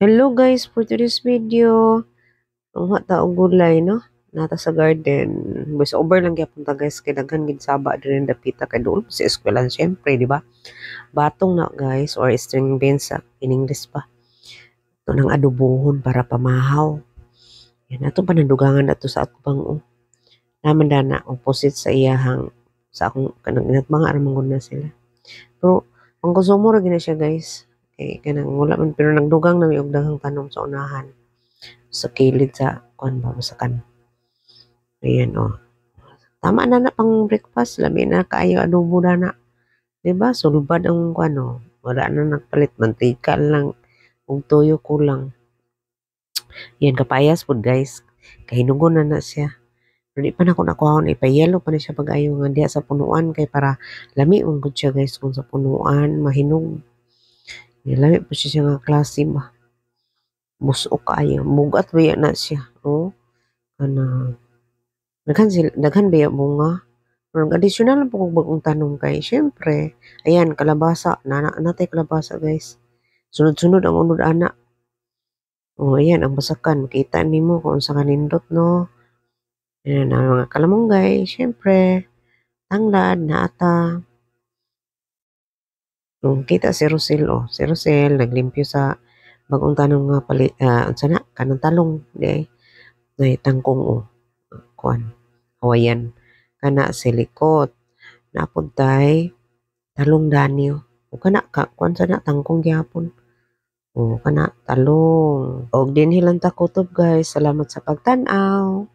Hello guys, for today's video, ang hata og gulay no, nata sa garden. Voice over lang gyapon ta guys kay daghan gid saba diri dapita kay duol sa eskwelahan syempre, di ba? Batong na guys or string beans in English pa. Ito nang adobohon para pamahaw. Yan ato panandugangan ato sa atbang naman dana opposite sa iyahang sa akong kanang mga aramang na sila. Pero ang konsumo ra gina siya guys. Kay kanang wala man pero nagdugang na may og daghang tanom sa unahan. Sa kilid sa kuan ba sa kan. Ayan oh. Tama na na pang breakfast, labi na kaayo adobo na na. 'Di ba? Sulbad ang kuan oh. Wala na nagpalit mantika lang ug toyo kulang. Yan kapayas pud guys. Kahinugon na na siya. Pero di pa na ko nakuha ipayelo pa na siya pag-ayo nga diha sa punuan kay para lami ung gud siya guys kung sa punuan mahinog. Lami po siya nga klase ba. Busok kaayo. Bugat ba na siya. Oh. Kana daghan ba bunga? Pero additional lang po kung bagong tanong kay syempre, ayan kalabasa, natay kalabasa guys. Sunod-sunod ang unod ana. Oh, ayan ang basakan, makita nimo kung sa kanindot no. Ayan ang mga kalamonggay, syempre, tanglad, naata. Kita si Rosel oh, si Rosel naglimpyo sa bagong tanong nga palit unsa na kanang talong di ay tangkong oh. Kuan. Hawayan kana silikot. Napod tay talong danyo. O kana ka kuan sa na tangkong gyapon. O kana talong. Og dinhi lang ta kutob guys. Salamat sa pagtan-aw.